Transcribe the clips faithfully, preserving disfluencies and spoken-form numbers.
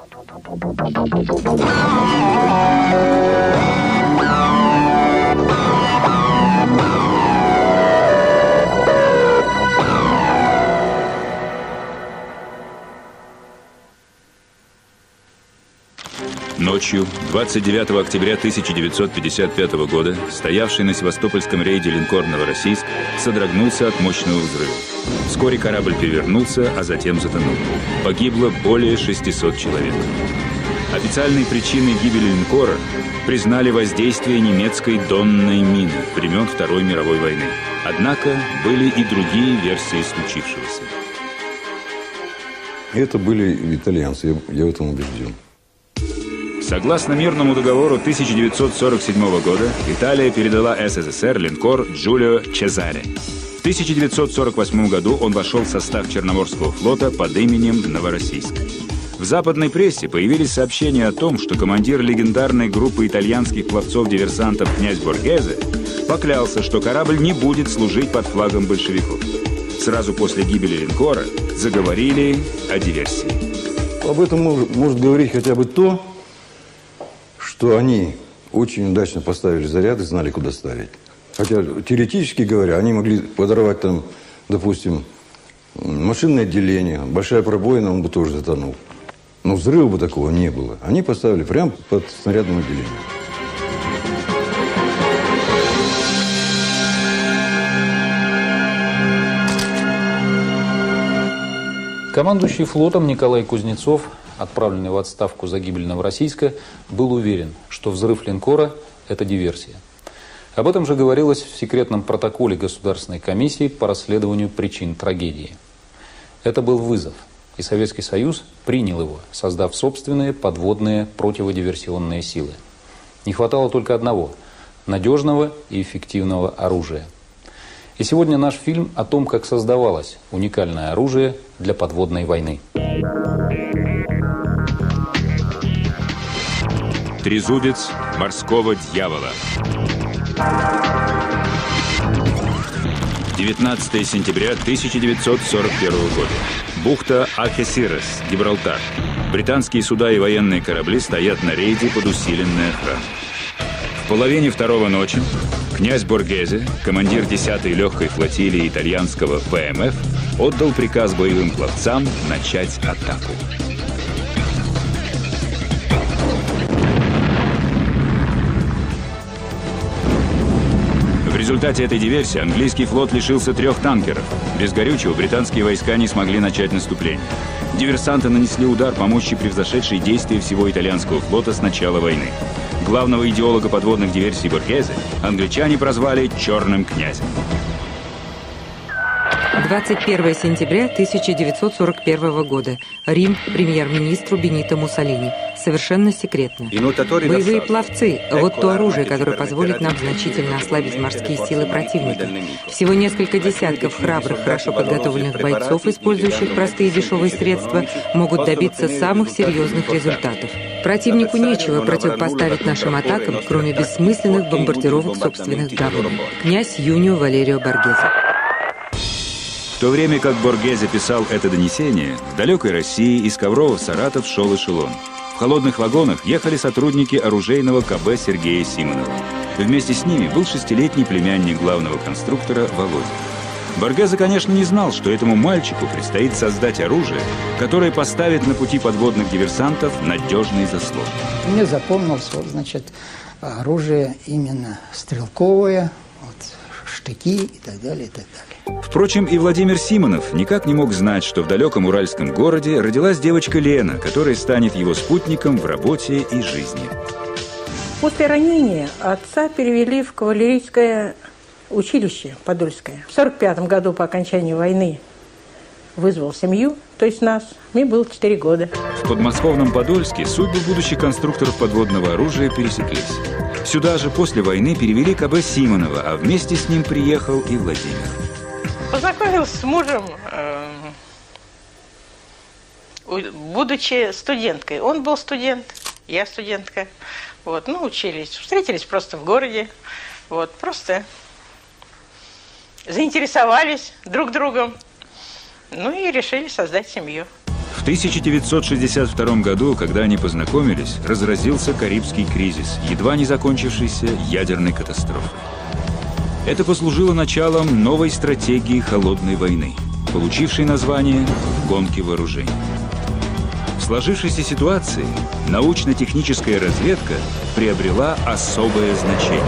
Ночью, двадцать девятого октября тысяча девятьсот пятьдесят пятого года, стоявший на севастопольском рейде линкор «Новороссийск» содрогнулся от мощного взрыва. Вскоре корабль перевернулся, а затем затонул. Погибло более шестисот человек. Официальной причиной гибели линкора признали воздействие немецкой донной мины времен Второй мировой войны. Однако были и другие версии случившегося. Это были итальянцы, я, я в этом убежден. Согласно мирному договору тысяча девятьсот сорок седьмого года, Италия передала СССР линкор «Джулио Чезаре». В тысяча девятьсот сорок восьмом году он вошел в состав Черноморского флота под именем «Новороссийск». В западной прессе появились сообщения о том, что командир легендарной группы итальянских пловцов-диверсантов князь Боргезе поклялся, что корабль не будет служить под флагом большевиков. Сразу после гибели линкора заговорили о диверсии. Об этом может, может говорить хотя бы то, что они очень удачно поставили заряды, знали, куда ставить. Хотя, теоретически говоря, они могли подорвать там, допустим, машинное отделение, большая пробоина, он бы тоже затонул. Но взрыва бы такого не было. Они поставили прямо под снарядным отделением. Командующий флотом Николай Кузнецов, отправленный в отставку за гибель Новороссийска, был уверен, что взрыв линкора – это диверсия. Об этом же говорилось в секретном протоколе Государственной комиссии по расследованию причин трагедии. Это был вызов, и Советский Союз принял его, создав собственные подводные противодиверсионные силы. Не хватало только одного – надежного и эффективного оружия. И сегодня наш фильм о том, как создавалось уникальное оружие для подводной войны. Трезубец морского дьявола. девятнадцатое сентября тысяча девятьсот сорок первого года. Бухта Алхесирес, Гибралтар. Британские суда и военные корабли стоят на рейде под усиленной охраной. В половине второго ночи князь Боргезе, командир десятой легкой флотилии итальянского ВМФ, отдал приказ боевым пловцам начать атаку. В результате этой диверсии английский флот лишился трех танкеров. Без горючего британские войска не смогли начать наступление. Диверсанты нанесли удар по мощи, превзошедшей действия всего итальянского флота с начала войны. Главного идеолога подводных диверсий Боргезе англичане прозвали «Черным князем». двадцать первое сентября тысяча девятьсот сорок первого года. Рим, премьер-министру Бенито Муссолини. Совершенно секретно. Боевые пловцы – вот то оружие, которое позволит нам значительно ослабить морские силы противника. Всего несколько десятков храбрых, хорошо подготовленных бойцов, использующих простые и дешевые средства, могут добиться самых серьезных результатов. Противнику нечего противопоставить нашим атакам, кроме бессмысленных бомбардировок собственных гаваней. Князь Юнио Валерио Боргезе. В то время как Боргезе писал это донесение, в далекой России из Коврова в Саратов шел эшелон. В холодных вагонах ехали сотрудники оружейного КБ Сергея Симонова. Вместе с ними был шестилетний племянник главного конструктора Володя. Боргезе, конечно, не знал, что этому мальчику предстоит создать оружие, которое поставит на пути подводных диверсантов надежный заслон. Мне запомнилось, вот, значит, оружие именно стрелковое, вот, штыки и так далее, и так далее. Впрочем, и Владимир Симонов никак не мог знать, что в далеком уральском городе родилась девочка Лена, которая станет его спутником в работе и жизни. После ранения отца перевели в кавалерийское училище Подольское. В сорок пятом году по окончании войны вызвал семью, то есть нас. Мне было четыре года. В подмосковном Подольске судьбы будущих конструкторов подводного оружия пересеклись. Сюда же после войны перевели КБ Симонова, а вместе с ним приехал и Владимир. Познакомился с мужем, э, будучи студенткой. Он был студент, я студентка. Вот, ну, учились. Встретились просто в городе. Вот, просто заинтересовались друг другом. Ну и решили создать семью. В В тысяча девятьсот шестьдесят втором году, когда они познакомились, разразился Карибский кризис, едва не закончившийся ядерной катастрофой. Это послужило началом новой стратегии холодной войны, получившей название «гонки вооружений». В сложившейся ситуации научно-техническая разведка приобрела особое значение.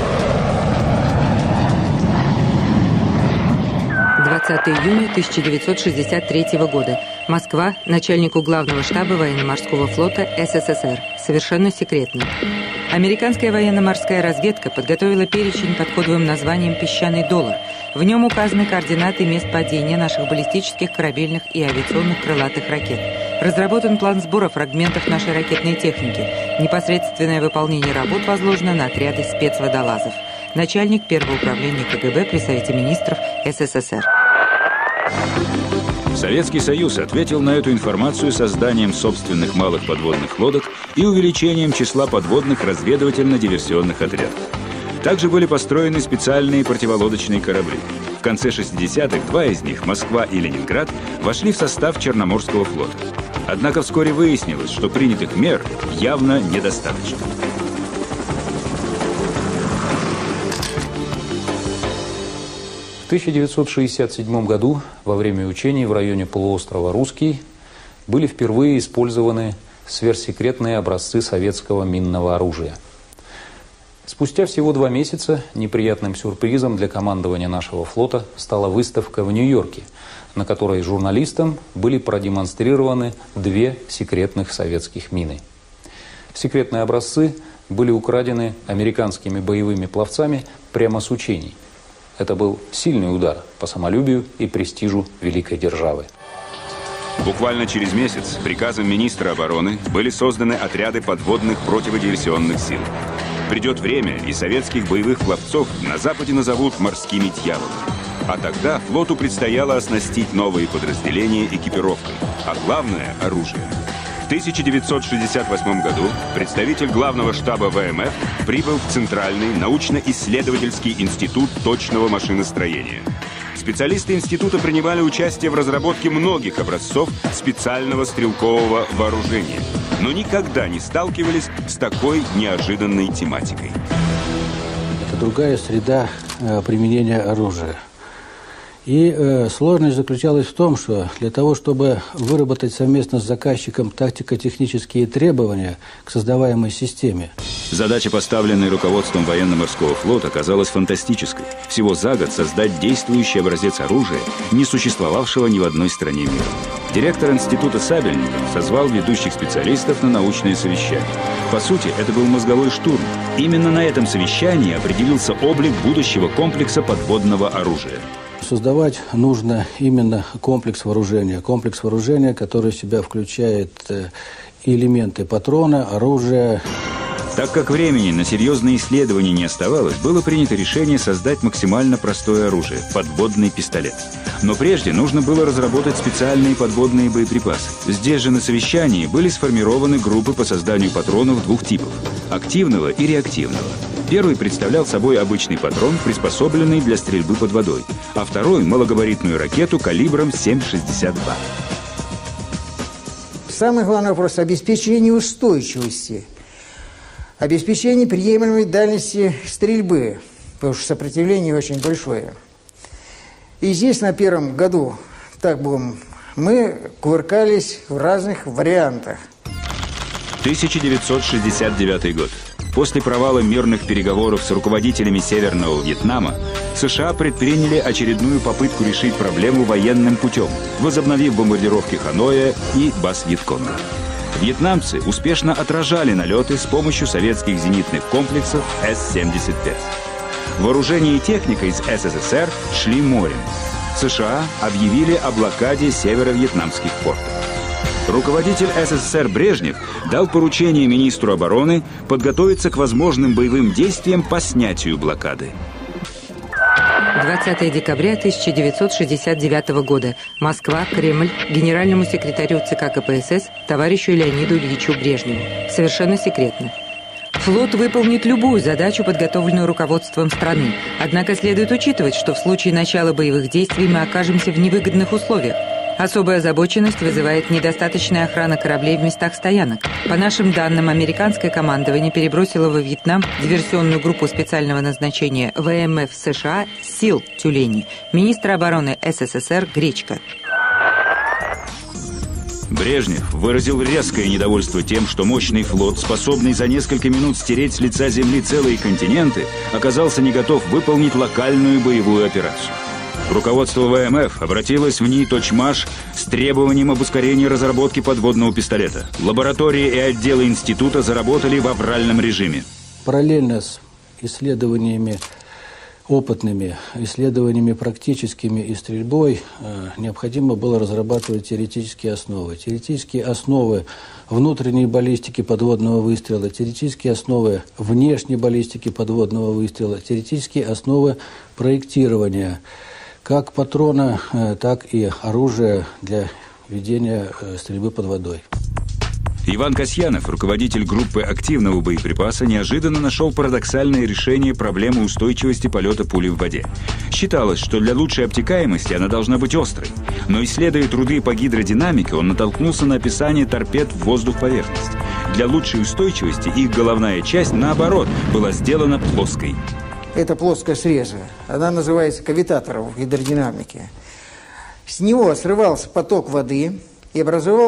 двадцатого июня тысяча девятьсот шестьдесят третьего года. Москва. Начальнику главного штаба военно-морского флота СССР. Совершенно секретно. Американская военно-морская разведка подготовила перечень под кодовым названием «Песчаный доллар». В нем указаны координаты мест падения наших баллистических, корабельных и авиационных крылатых ракет. Разработан план сбора фрагментов нашей ракетной техники. Непосредственное выполнение работ возложено на отряды спецводолазов. Начальник первого управления КГБ при Совете министров СССР. Советский Союз ответил на эту информацию созданием собственных малых подводных лодок и увеличением числа подводных разведывательно-диверсионных отрядов. Также были построены специальные противолодочные корабли. В конце шестидесятых два из них, Москва и Ленинград, вошли в состав Черноморского флота. Однако вскоре выяснилось, что принятых мер явно недостаточно. В тысяча девятьсот шестьдесят седьмом году во время учений в районе полуострова Русский были впервые использованы сверхсекретные образцы советского минного оружия. Спустя всего два месяца неприятным сюрпризом для командования нашего флота стала выставка в Нью-Йорке, на которой журналистам были продемонстрированы две секретных советских мины. Секретные образцы были украдены американскими боевыми пловцами прямо с учений. Это был сильный удар по самолюбию и престижу великой державы. Буквально через месяц приказом министра обороны были созданы отряды подводных противодиверсионных сил. Придет время, и советских боевых пловцов на Западе назовут морскими дьяволами. А тогда флоту предстояло оснастить новые подразделения экипировкой, а главное – оружие. В тысяча девятьсот шестьдесят восьмом году представитель главного штаба ВМФ прибыл в Центральный научно-исследовательский институт точного машиностроения. Специалисты института принимали участие в разработке многих образцов специального стрелкового вооружения, но никогда не сталкивались с такой неожиданной тематикой. Это другая среда э, применения оружия. И э, сложность заключалась в том, что для того, чтобы выработать совместно с заказчиком тактико-технические требования к создаваемой системе. Задача, поставленная руководством военно-морского флота, оказалась фантастической. Всего за год создать действующий образец оружия, не существовавшего ни в одной стране мира. Директор института Сабельников созвал ведущих специалистов на научное совещание. По сути, это был мозговой штурм. Именно на этом совещании определился облик будущего комплекса подводного оружия. Создавать нужно именно комплекс вооружения. Комплекс вооружения, который в себя включает элементы патрона, оружия. Так как времени на серьезные исследования не оставалось, было принято решение создать максимально простое оружие – подводный пистолет. Но прежде нужно было разработать специальные подводные боеприпасы. Здесь же на совещании были сформированы группы по созданию патронов двух типов – активного и реактивного. Первый представлял собой обычный патрон, приспособленный для стрельбы под водой, а второй – малогабаритную ракету калибром семь шестьдесят два. Самый главный вопрос – обеспечение устойчивости, обеспечение приемлемой дальности стрельбы, потому что сопротивление очень большое. И здесь на первом году, так будем, мы кувыркались в разных вариантах. тысяча девятьсот шестьдесят девятый год. После провала мирных переговоров с руководителями Северного Вьетнама США предприняли очередную попытку решить проблему военным путем, возобновив бомбардировки Ханоя и баз Вьетконга. Вьетнамцы успешно отражали налеты с помощью советских зенитных комплексов Эс семьдесят пять. Вооружение и техника из СССР шли морем. США объявили о блокаде северо-вьетнамских портов. Руководитель СССР Брежнев дал поручение министру обороны подготовиться к возможным боевым действиям по снятию блокады. двадцатого декабря тысяча девятьсот шестьдесят девятого года. Москва, Кремль, генеральному секретарю ЦК КПСС, товарищу Леониду Ильичу Брежневу. Совершенно секретно. Флот выполнит любую задачу, подготовленную руководством страны. Однако следует учитывать, что в случае начала боевых действий мы окажемся в невыгодных условиях. Особую озабоченность вызывает недостаточная охрана кораблей в местах стоянок. По нашим данным, американское командование перебросило во Вьетнам диверсионную группу специального назначения ВМФ США сил «Тюлени». Министр обороны СССР Гречко. Брежнев выразил резкое недовольство тем, что мощный флот, способный за несколько минут стереть с лица земли целые континенты, оказался не готов выполнить локальную боевую операцию. Руководство ВМФ обратилось в НИИ «Точмаш» с требованием об ускорении разработки подводного пистолета. Лаборатории и отделы института заработали в авральном режиме. Параллельно с исследованиями опытными, исследованиями практическими и стрельбой э, необходимо было разрабатывать теоретические основы. Теоретические основы внутренней баллистики подводного выстрела, теоретические основы внешней баллистики подводного выстрела, теоретические основы проектирования как патрона, э, так и оружия для ведения э, стрельбы под водой. Иван Касьянов, руководитель группы активного боеприпаса, неожиданно нашел парадоксальное решение проблемы устойчивости полета пули в воде. Считалось, что для лучшей обтекаемости она должна быть острой. Но, исследуя труды по гидродинамике, он натолкнулся на описание торпед в воздух-поверхность. Для лучшей устойчивости их головная часть, наоборот, была сделана плоской. Это плоская среза. Она называется кавитатором в гидродинамике. С него срывался поток воды, и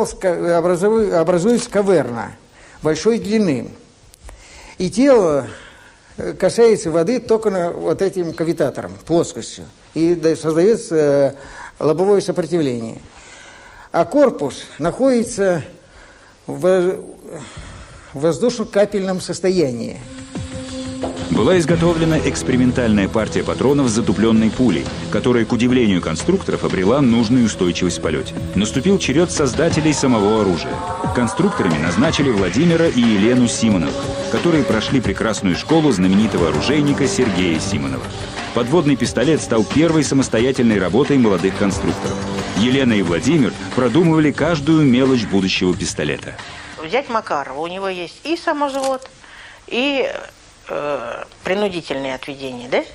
образуется каверна большой длины. И тело касается воды только на вот этим кавитатором, плоскостью, и создается лобовое сопротивление. А корпус находится в воздушно-капельном состоянии. Была изготовлена экспериментальная партия патронов с затупленной пулей, которая, к удивлению конструкторов, обрела нужную устойчивость в полете. Наступил черед создателей самого оружия. Конструкторами назначили Владимира и Елену Симоновых, которые прошли прекрасную школу знаменитого оружейника Сергея Симонова. Подводный пистолет стал первой самостоятельной работой молодых конструкторов. Елена и Владимир продумывали каждую мелочь будущего пистолета. Взять Макарова, у него есть и самозвод, и э, принудительное отведение, да,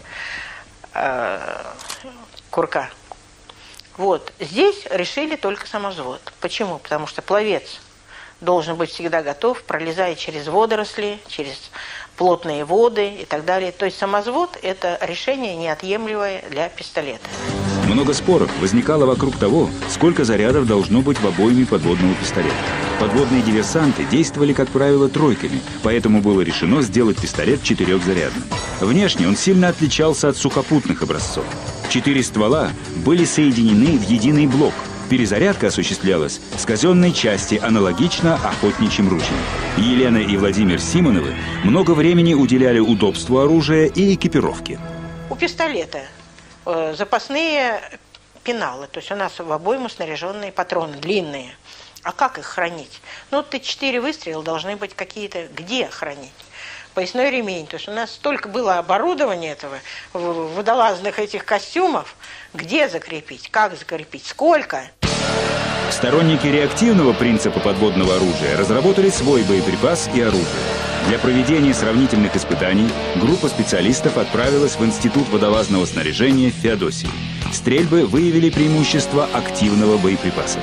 э, курка. Вот, здесь решили только самозвод. Почему? Потому что пловец должен быть всегда готов, пролезая через водоросли, через плотные воды и так далее. То есть самозвод – это решение неотъемлемое для пистолета. Много споров возникало вокруг того, сколько зарядов должно быть в обойме подводного пистолета. Подводные диверсанты действовали, как правило, тройками, поэтому было решено сделать пистолет четырехзарядным. Внешне он сильно отличался от сухопутных образцов. Четыре ствола были соединены в единый блок. Перезарядка осуществлялась с казенной части, аналогично охотничьим ружьям. Елена и Владимир Симоновы много времени уделяли удобству оружия и экипировке. У пистолета э, запасные пеналы, то есть у нас в обойму снаряженные патроны длинные. А как их хранить? Ну, ты четыре выстрела должны быть какие-то, где хранить? Поясной ремень. То есть у нас столько было оборудования этого, водолазных этих костюмов. Где закрепить? Как закрепить? Сколько? Сторонники реактивного принципа подводного оружия разработали свой боеприпас и оружие. Для проведения сравнительных испытаний группа специалистов отправилась в Институт водолазного снаряжения в Феодосии. Стрельбы выявили преимущество активного боеприпаса.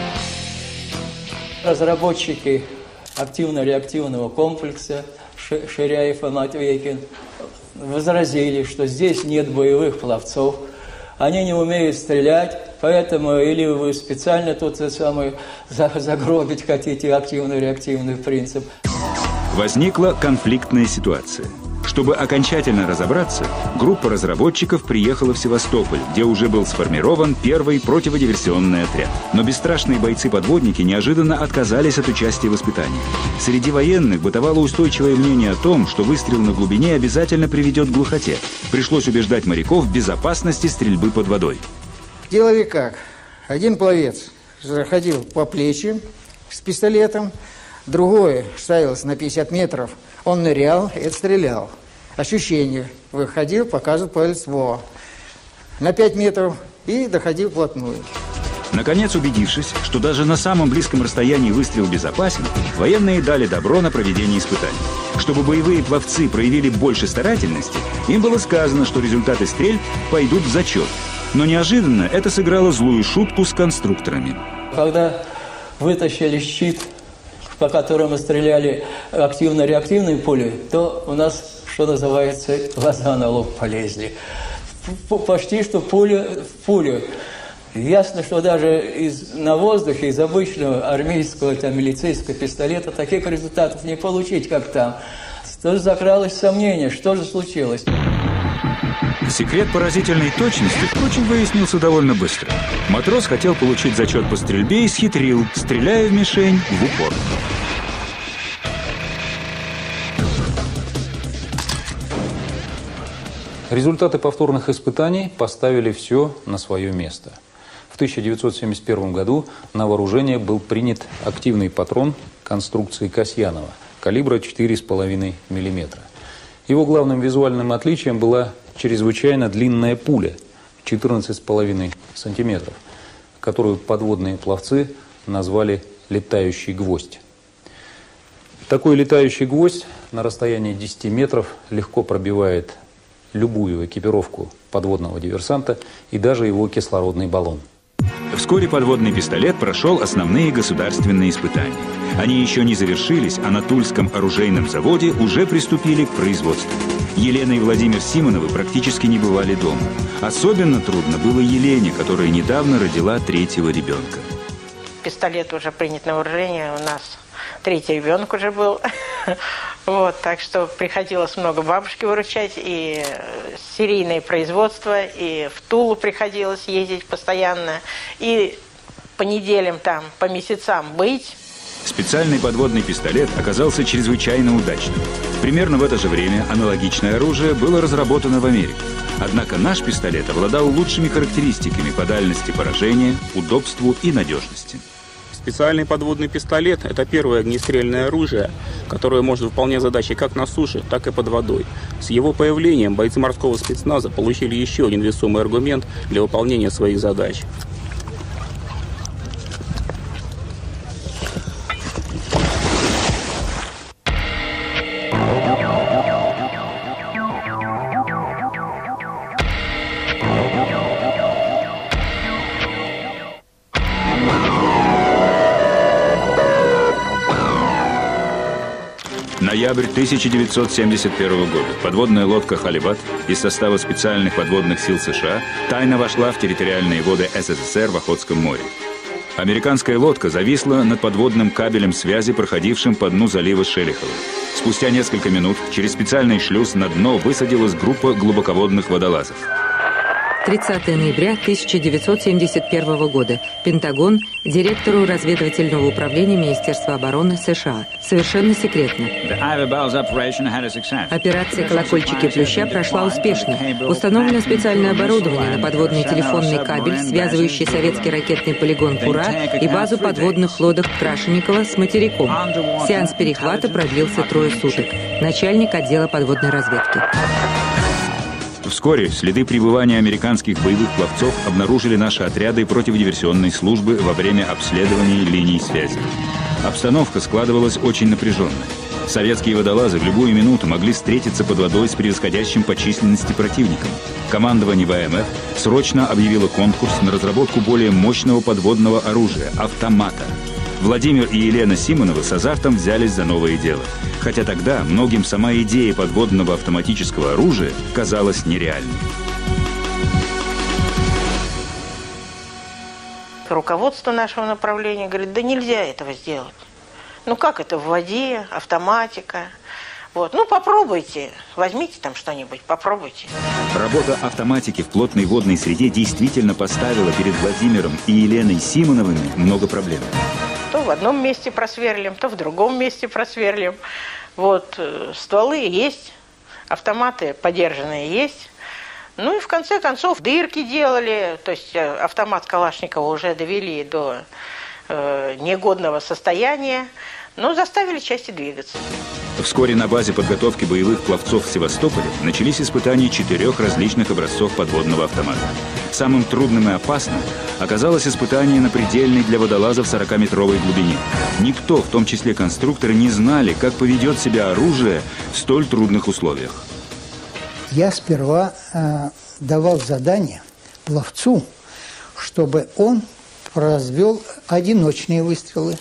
Разработчики активно-реактивного комплекса Ширяев и Матвейкин возразили, что здесь нет боевых пловцов, они не умеют стрелять, поэтому или вы специально тут самый загробить хотите активно-реактивный принцип. Возникла конфликтная ситуация. Чтобы окончательно разобраться, группа разработчиков приехала в Севастополь, где уже был сформирован первый противодиверсионный отряд. Но бесстрашные бойцы-подводники неожиданно отказались от участия в испытаниях. Среди военных бытовало устойчивое мнение о том, что выстрел на глубине обязательно приведет к глухоте. Пришлось убеждать моряков в безопасности стрельбы под водой. Делали как? Один пловец заходил по плечи с пистолетом, другой ставился на пятьдесят метров, он нырял и отстрелял. Ощущение. Выходил, показывал палец во. На пять метров и доходил вплотную. Наконец, убедившись, что даже на самом близком расстоянии выстрел безопасен, военные дали добро на проведение испытаний. Чтобы боевые пловцы проявили больше старательности, им было сказано, что результаты стрельб пойдут в зачет. Но неожиданно это сыграло злую шутку с конструкторами. когда вытащили щит, по которому стреляли активно-реактивные пули, то у нас, что называется, глаза на лоб полезли. Почти что пуля в пулю. Ясно, что даже из, на воздухе из обычного армейского, там, милицейского пистолета таких результатов не получить, как там. Тут закралось сомнение, что же случилось. Секрет поразительной точности, впрочем, выяснился довольно быстро. Матрос хотел получить зачет по стрельбе и схитрил, стреляя в мишень в упор. Результаты повторных испытаний поставили все на свое место. В тысяча девятьсот семьдесят первом году на вооружение был принят активный патрон конструкции Касьянова калибра четыре с половиной миллиметра. Его главным визуальным отличием была чрезвычайно длинная пуля четырнадцать с половиной сантиметров, которую подводные пловцы назвали «летающий гвоздь». Такой летающий гвоздь на расстоянии десяти метров легко пробивает любую экипировку подводного диверсанта и даже его кислородный баллон. Вскоре подводный пистолет прошел основные государственные испытания. Они еще не завершились, а на Тульском оружейном заводе уже приступили к производству. Елена и Владимир Симоновы практически не бывали дома. Особенно трудно было Елене, которая недавно родила третьего ребенка. Пистолет уже принят на вооружение, у нас третий ребенок уже был. Вот, так что приходилось много бабушки выручать, и серийное производство, и в Тулу приходилось ездить постоянно, и по неделям там, по месяцам быть. Специальный подводный пистолет оказался чрезвычайно удачным. Примерно в это же время аналогичное оружие было разработано в Америке. Однако наш пистолет обладал лучшими характеристиками по дальности поражения, удобству и надежности. Специальный подводный пистолет – это первое огнестрельное оружие, которое может выполнять задачи как на суше, так и под водой. С его появлением бойцы морского спецназа получили еще один весомый аргумент для выполнения своих задач. Ноябрь тысяча девятьсот семьдесят первого года. Подводная лодка «Халибат» из состава специальных подводных сил США тайно вошла в территориальные воды СССР в Охотском море. Американская лодка зависла над подводным кабелем связи, проходившим по дну залива Шелихова. Спустя несколько минут через специальный шлюз на дно высадилась группа глубоководных водолазов. тридцатого ноября тысяча девятьсот семьдесят первого года. Пентагон, директору разведывательного управления Министерства обороны США. Совершенно секретно. Операция «Колокольчики Плюща» прошла успешно. Установлено специальное оборудование на подводный телефонный кабель, связывающий советский ракетный полигон «Кура» и базу подводных лодок Крашенникова с материком. Сеанс перехвата продлился трое суток. Начальник отдела подводной разведки. Вскоре следы пребывания американских боевых пловцов обнаружили наши отряды противодиверсионной службы во время обследования линий связи. Обстановка складывалась очень напряженная. Советские водолазы в любую минуту могли встретиться под водой с превосходящим по численности противником. Командование ВМФ срочно объявило конкурс на разработку более мощного подводного оружия – автомата. Владимир и Елена Симоновы с азартом взялись за новое дело. Хотя тогда многим сама идея подводного автоматического оружия казалась нереальной. Руководство нашего направления говорит, да нельзя этого сделать. Ну как это в воде, автоматика? Вот. Ну попробуйте, возьмите там что-нибудь, попробуйте. Работа автоматики в плотной водной среде действительно поставила перед Владимиром и Еленой Симоновыми много проблем. То в одном месте просверлим, то в другом месте просверлим. Вот, стволы есть, автоматы подержанные есть. Ну и в конце концов дырки делали, то есть автомат Калашникова уже довели до э, негодного состояния, но заставили части двигаться. Вскоре на базе подготовки боевых пловцов в Севастополе начались испытания четырех различных образцов подводного автомата. Самым трудным и опасным оказалось испытание на предельной для водолазов сорокаметровой глубине. Никто, в том числе конструкторы, не знали, как поведет себя оружие в столь трудных условиях. Я сперва э, давал задание пловцу, чтобы он произвел одиночные выстрелы,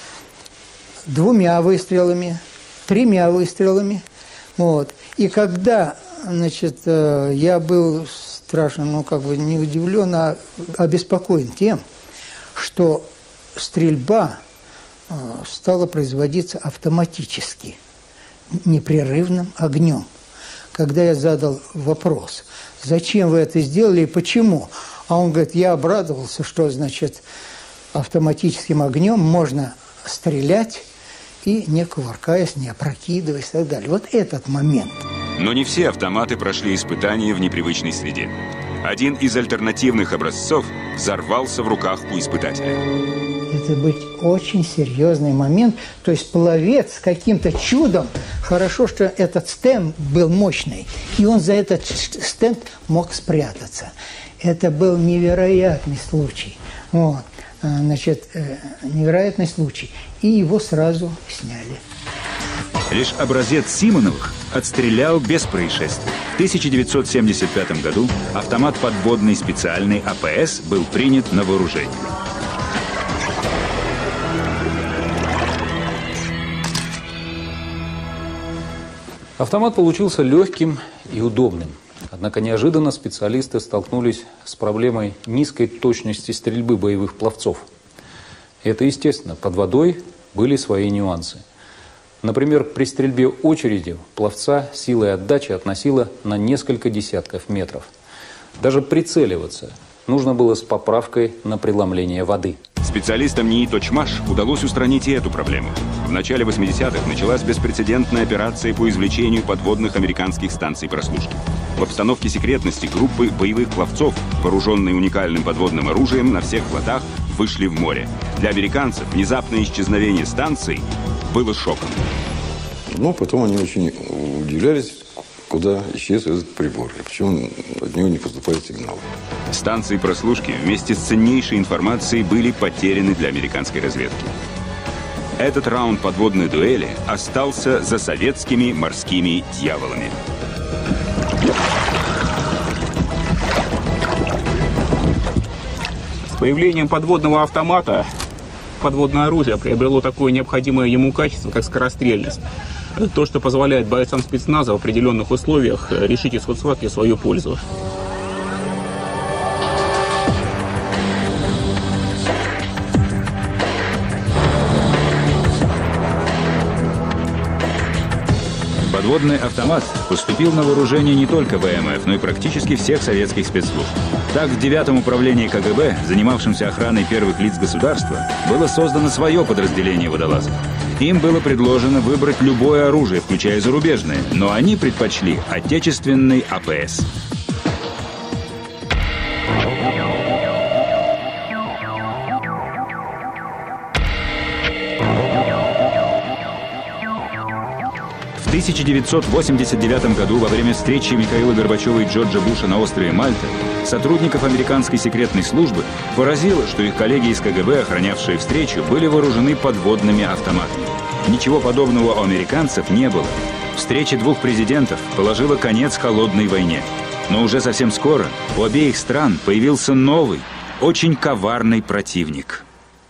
двумя выстрелами, тремя выстрелами. Вот. И когда, значит, я был страшно, ну, как бы не удивлен, а обеспокоен тем, что стрельба стала производиться автоматически, непрерывным огнем. Когда я задал вопрос, зачем вы это сделали и почему, а он говорит, я обрадовался, что, значит, автоматическим огнем можно стрелять и не кувыркаясь, не опрокидываясь и так далее. Вот этот момент. Но не все автоматы прошли испытания в непривычной среде. Один из альтернативных образцов взорвался в руках у испытателя. Это был очень серьезный момент. То есть пловец каким-то чудом, хорошо, что этот стенд был мощный, и он за этот стенд мог спрятаться. Это был невероятный случай. Вот. Значит, невероятный случай. И его сразу сняли. Лишь образец Симоновых отстрелял без происшествий. В тысяча девятьсот семьдесят пятом году автомат подводный специальный А П С был принят на вооружение. Автомат получился легким и удобным. Однако неожиданно специалисты столкнулись с проблемой низкой точности стрельбы боевых пловцов. Это естественно, под водой были свои нюансы. Например, при стрельбе очереди пловца силой отдачи относило на несколько десятков метров. Даже прицеливаться нужно было с поправкой на преломление воды. Специалистам НИИ «Точмаш» удалось устранить и эту проблему. В начале восьмидесятых началась беспрецедентная операция по извлечению подводных американских станций прослушки. В обстановке секретности группы боевых пловцов, вооруженные уникальным подводным оружием, на всех флотах вышли в море. Для американцев внезапное исчезновение станций было шоком. Но потом они очень удивлялись, куда исчез этот прибор, и почему от него не поступает сигнал. Станции прослушки вместе с ценнейшей информацией были потеряны для американской разведки. Этот раунд подводной дуэли остался за советскими морскими дьяволами. С появлением подводного автомата подводное оружие приобрело такое необходимое ему качество, как скорострельность. То, что позволяет бойцам спецназа в определенных условиях решить исход схватки в свою пользу. Подводный автомат поступил на вооружение не только В М Ф, но и практически всех советских спецслужб. Так, в девятом управлении К Г Б, занимавшемся охраной первых лиц государства, было создано свое подразделение водолазов. Им было предложено выбрать любое оружие, включая зарубежное, но они предпочли отечественный А П С. В тысяча девятьсот восемьдесят девятом году во время встречи Михаила Горбачева и Джорджа Буша на острове Мальта сотрудников американской секретной службы поразило, что их коллеги из К Г Б, охранявшие встречу, были вооружены подводными автоматами. Ничего подобного у американцев не было. Встреча двух президентов положила конец холодной войне. Но уже совсем скоро у обеих стран появился новый, очень коварный противник.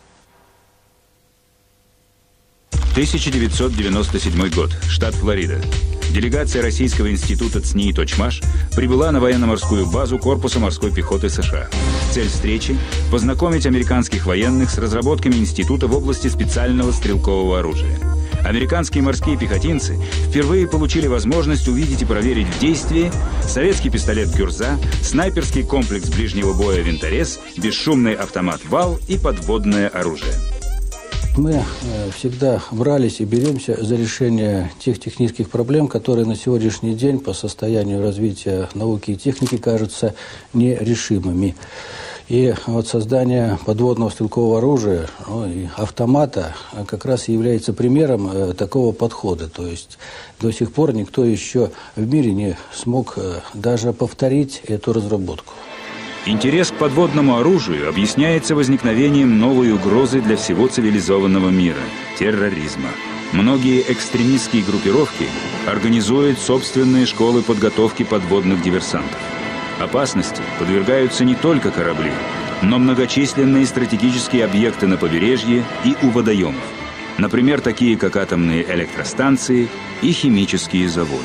тысяча девятьсот девяносто седьмой год. Штат Флорида. Делегация Российского института Ц Н И «Точмаш» прибыла на военно-морскую базу Корпуса морской пехоты С Ш А. Цель встречи – познакомить американских военных с разработками института в области специального стрелкового оружия. Американские морские пехотинцы впервые получили возможность увидеть и проверить в действии советский пистолет «Гюрза», снайперский комплекс ближнего боя «Винторез», бесшумный автомат «Вал» и подводное оружие. Мы всегда брались и беремся за решение тех технических проблем, которые на сегодняшний день по состоянию развития науки и техники кажутся нерешимыми. И вот создание подводного стрелкового оружия, ну, и автомата как раз и является примером э, такого подхода. То есть до сих пор никто еще в мире не смог э, даже повторить эту разработку. Интерес к подводному оружию объясняется возникновением новой угрозы для всего цивилизованного мира – терроризма. Многие экстремистские группировки организуют собственные школы подготовки подводных диверсантов. Опасности подвергаются не только корабли, но многочисленные стратегические объекты на побережье и у водоемов. Например, такие как атомные электростанции и химические заводы.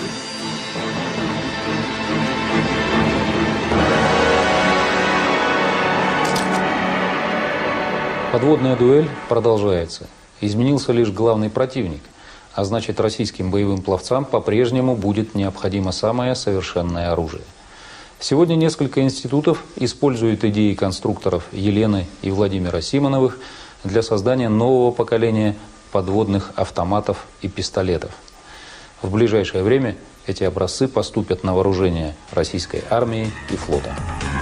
Подводная дуэль продолжается. Изменился лишь главный противник, а значит, российским боевым пловцам по-прежнему будет необходимо самое совершенное оружие. Сегодня несколько институтов используют идеи конструкторов Елены и Владимира Симоновых для создания нового поколения подводных автоматов и пистолетов. В ближайшее время эти образцы поступят на вооружение российской армии и флота.